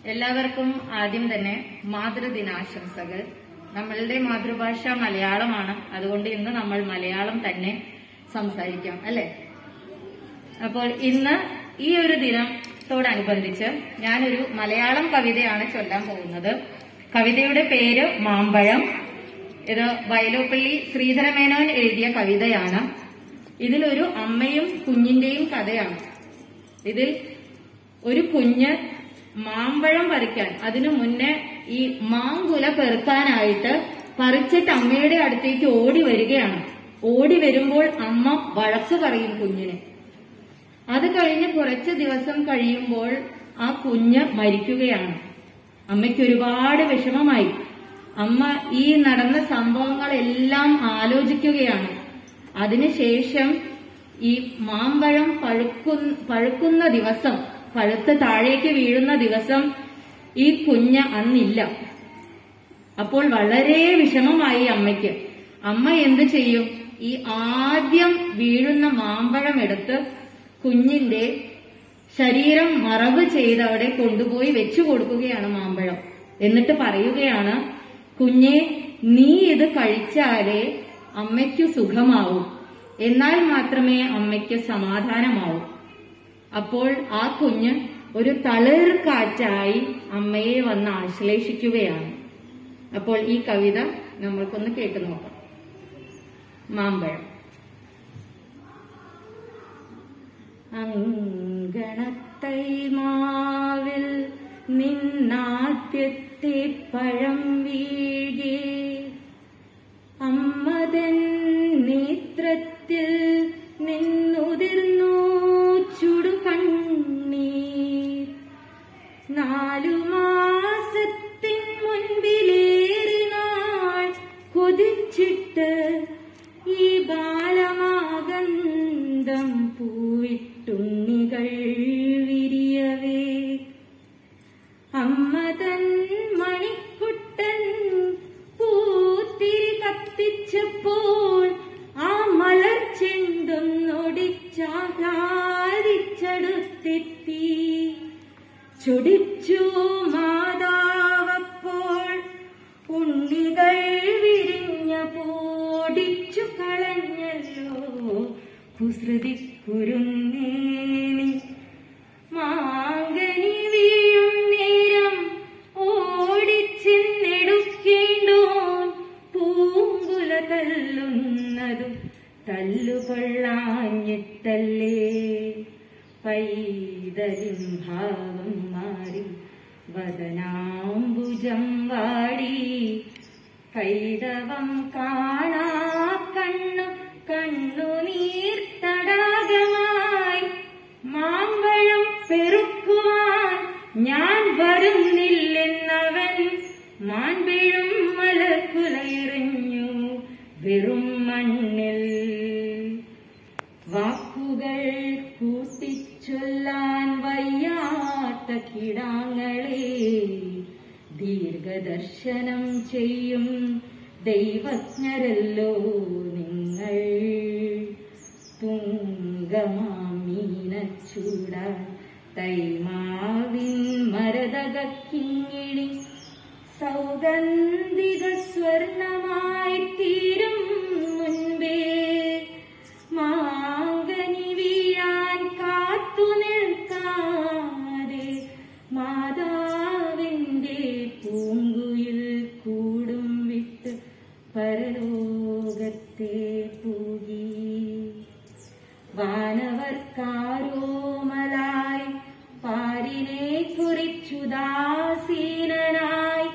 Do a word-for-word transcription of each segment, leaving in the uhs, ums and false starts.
എല്ലാവർക്കും ആദ്യം തന്നെ മാതൃദിനാശംസകൾ. നമ്മളുടെ മാതൃഭാഷ മലയാളമാണ്, അതുകൊണ്ട് ഇന്ന് നമ്മൾ മലയാളം തന്നെ സംസാരിക്കാം അല്ലെ. അപ്പോൾ ഇന്ന് ഈ ഒരു ദിനത്തോടനുബന്ധിച്ച് ഞാനൊരു മലയാളം കവിതയാണ് ചൊല്ലാൻ പോകുന്നത്. കവിതയുടെ പേര് മാമ്പഴം. ഇത് വയലോപ്പള്ളി ശ്രീധരമേനോൻ എഴുതിയ കവിതയാണ്. ഇതിലൊരു അമ്മയും കുഞ്ഞിന്റെയും കഥയാണ്. ഇതിൽ ഒരു കുഞ്ഞ് മാമ്പഴം പറിക്കാൻ, അതിനു മുന്നേ ഈ മാങ്കുല പെറുക്കാനായിട്ട് പറിച്ചിട്ട് അമ്മയുടെ അടുത്തേക്ക് ഓടി വരികയാണ്. ഓടി വരുമ്പോൾ അമ്മ വഴക്ക് പറയും കുഞ്ഞിന്. അത് കഴിഞ്ഞ് കുറച്ച് ദിവസം കഴിയുമ്പോൾ ആ കുഞ്ഞ് മരിക്കുകയാണ്. അമ്മയ്ക്ക് ഒരുപാട് വിഷമമായി. അമ്മ ഈ നടന്ന സംഭവങ്ങളെല്ലാം ആലോചിക്കുകയാണ്. അതിനുശേഷം ഈ മാമ്പഴം പഴുക്കു പഴുക്കുന്ന ദിവസം, പഴുത്ത് താഴേക്ക് വീഴുന്ന ദിവസം ഈ കുഞ്ഞ് അന്നില്ല. അപ്പോൾ വളരെ വിഷമമായി അമ്മയ്ക്ക്. അമ്മ എന്ത് ചെയ്യും? ഈ ആദ്യം വീഴുന്ന മാമ്പഴം എടുത്ത് കുഞ്ഞിന്റെ ശരീരം മറവ് ചെയ്ത് അവിടെ കൊണ്ടുപോയി വെച്ചു കൊടുക്കുകയാണ് മാമ്പഴം. എന്നിട്ട് പറയുകയാണ്, കുഞ്ഞെ, നീ ഇത് കഴിച്ചാലേ അമ്മയ്ക്കു സുഖമാവൂ, എന്നാൽ മാത്രമേ അമ്മയ്ക്ക് സമാധാനമാവൂ. അപ്പോൾ ആ കുഞ്ഞ് ഒരു തളിർ കാറ്റായി അമ്മയെ വന്ന് ആശ്ലേഷിക്കുകയാണ്. അപ്പോൾ ഈ കവിത നമ്മൾക്കൊന്ന് കേട്ടു നോക്കാം. മാമ്പഴം. അങ്കണത്തൈ മാവിൽ നിന്നാദ്യത്തെ പഴം വീഴേ, അമ്മതൻ നേത്രത്തിൽ നിന്നുതിർന്നു ചുടുകണ്ണീർ. നാലു മാസത്തിൻ മുൻപിലേറി നാൾ കൊതിച്ചിട്ട് ഈ ബാലമാകന്തം പൂവിട്ടുണ്ണികൾ വിരിയവേ, അമ്മതൻ മണിക്കുട്ടൻ പൂത്തിരി കത്തിച്ചപ്പോൾ ആ മലർ ചെണ്ടും നൊടിച്ചാരാതിച്ചടുത്തെത്തി. ചൊടിച്ചു മാതാവപ്പോൾ ഉണ്ണികൾ വിരിഞ്ഞ പോടിച്ചു കളഞ്ഞല്ലോ കുസൃതി കുരുന്നേനി. മാങ്കനി വീഴും നേരം ഓടിച്ചെന്നെടുക്കേണ്ടോൻ പൂങ്കുല തല്ലുന്നതും തല്ലുകൊള്ളാഞ്ഞിട്ടല്ലേ. പൈതലിൻ ഭാവം മാറി വദനാംബുജം വാടി, കൈതവം കാണാ കണ്ണു കണ്ണുനീർ തടാകമായി. മാമ്പഴം പെറുക്കുവാൻ ഞാൻ വരുന്നില്ലെന്നവൻ മാൻപിഴും മലക്കുലയെറിഞ്ഞു വെറും മണ്ണിൽ. വാക്കുകൾ കൂട്ടിച്ചൊല്ലാൻ വയ്യാത്ത കിടാങ്ങളെ ദീർഘദർശനം ചെയ്യും ദൈവജ്ഞരല്ലോ നിങ്ങൾ. തുങ്കമാമീനച്ചൂടാൻ തൈമാവിൻ മരതകിങ്ങിണി സൗഗന്ധിക സ്വർണമായി തീരും മുൻപേ മാങ്കനി വീഴാൻ കാത്തു നിൽക്കാതെ മാതാവിന്റെ പൂങ്കുയിൽ കൂടും വിട്ട് പരലോകത്തെ പൂകി. വാനവർക്കാരോമലായി പാരിനെ കുറിച്ചുദാസീനനായി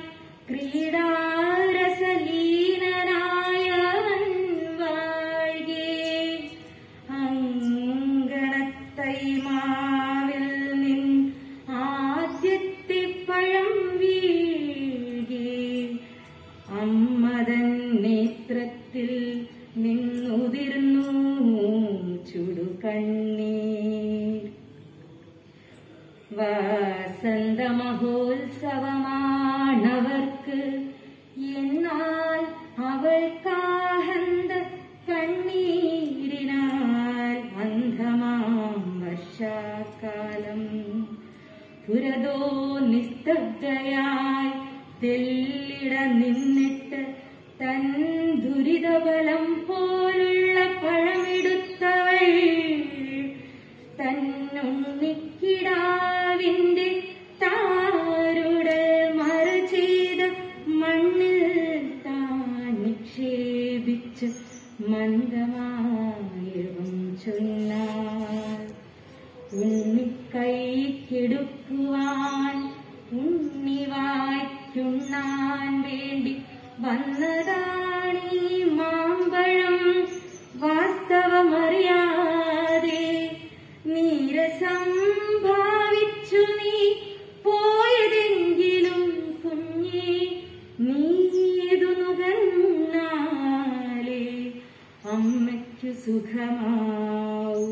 ക്രീഡാരസലീനനായവൻ വാഴ്കേ. അങ്കണത്തൈ മാവിൽ നിൻ ആദ്യത്തെ പഴം വീഴേ, അമ്മതൻ നേത്രത്തിൽ നിന്നുതിർന്നു ചുടുകണ്ണീർ. വസന്ത മഹോത്സവമാണവർക്ക്, എന്നാൽ അവൾക്കാഹന്ത കണ്ണീരിനാൽ അന്ധമാം വർഷാകാലം. പുരതോ നിസ്തബ്ധയായി തെല്ലിട നിന്നിട്ട് തൻ ദുരിതബലം പോലുള്ള പഴമെടുത്തവൾ തന്നുണ്ണിക്കിടാവിന്റെ താരുടൽ മറു ചെയ്ത മണ്ണിൽ താൻ നിക്ഷേപിച്ച് മന്ദമായവും ചൊന്നാൾ. ഉണ്ണിക്കൈക്കെടുക്കുവാൻ ഉണ്ണിവായ്ക്കുണ്ണാൻ വേണ്ടി വന്നതാണീ മാമ്പഴം. വാസ്തവമറിയാതെ നീരസം ഭാവിച്ചു നീ പോയതെങ്കിലും കുഞ്ഞേ, നീതു നുകർന്നാലേ അമ്മയ്ക്കു സുഖമാവൂ.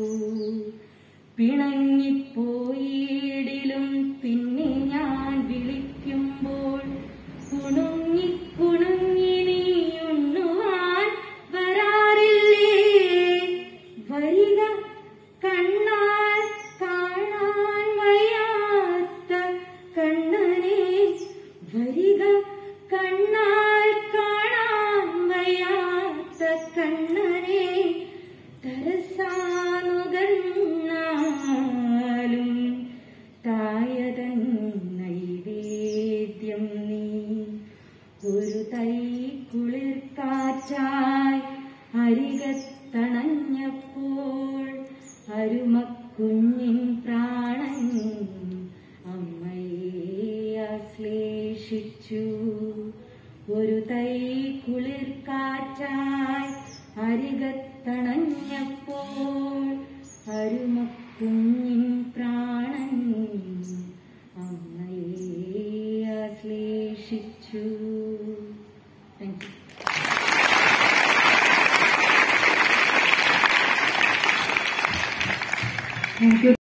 പിണങ്ങിപ്പോയിടിലും പിന്നെ ഞാൻ വിളിക്കുമ്പോൾ കുണുങ്ങി കുണുങ്ങി നീ ഉണ്ണുവാൻ വരാറില്ലേ? വരിക കണ്ണാൽ കാണാൻ വയ്യാത്ത കണ്ണനെ, വരിക കണ്ണാൽ കാണാൻ വയ്യാത്ത കണ്ണനെ. തരസാനുകർന്നാലും തായതൻ നൈവേദ്യം നീ. ഒരു തൈ കുളിർക്കാറ്റായി അരികത്തണഞ്ഞപ്പോൾ അരുമക്കുഞ്ഞിൻ പ്രാണൻ അമ്മയെ ആശ്ലേഷിച്ചു. ഒരു തൈ കുളിർക്കാറ്റായി അരികത്തണഞ്ഞപ്പോൾ അരുമക്കുഞ്ഞിൻ പ്രാണൻ അമ്മയെ ആശ്ലേഷിച്ചു. Thank you. Thank you.